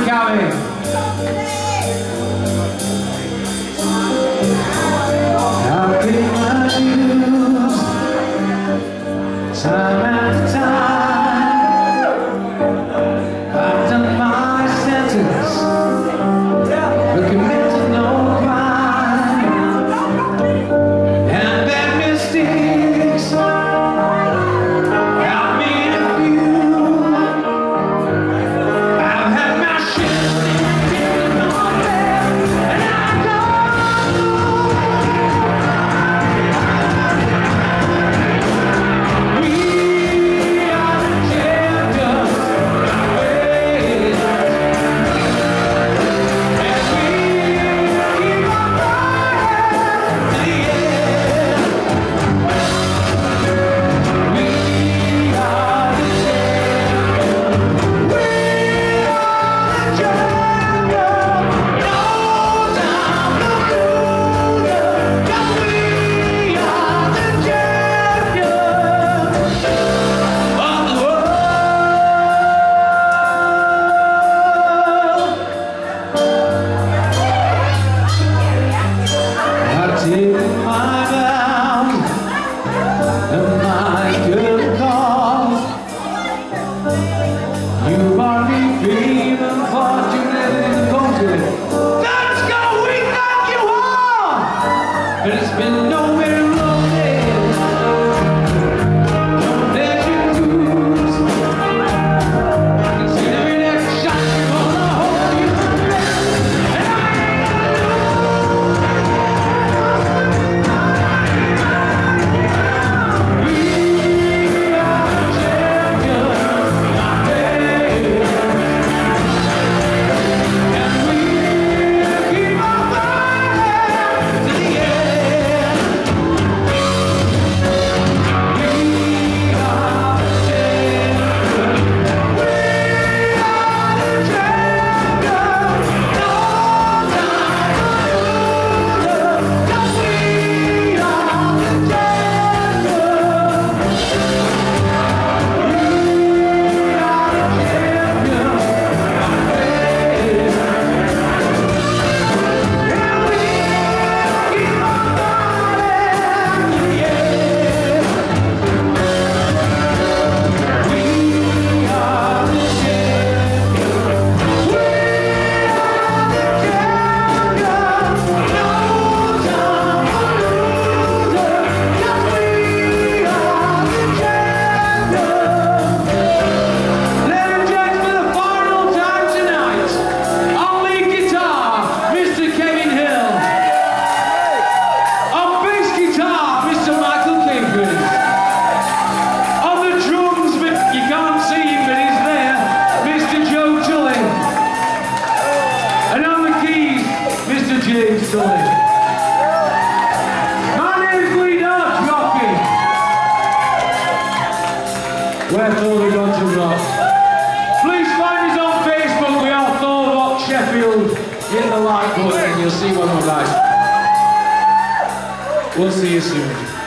Gary. I've paid my dues time after time. I've done my sentence, but committed no crime. And bad mistakes, I've made a few. I've had my share and I go. We are the champions, and we keep on fighting to the end. We are the champions. We are the champions. No time to lose. 'Cause we are the champions of the world. I've taken my vows and my good cause. You are the fame and fortune and culture. Let's go, we thank you all. But it's been no very long days. Don't let you lose. Consider it every shot you're gonna hold you the best. And I ain't we are the champions, and we keep on fighting to the end. We are the champions. We are the champions. No time to lose. 'Cause we are the champions. James Sully. My name's Lee Dodge Rocky. Wherefore we got to rock. Please find us on Facebook. We are Thor Rock Sheffield. Hit the like button and you'll see what we're like. We'll see you soon.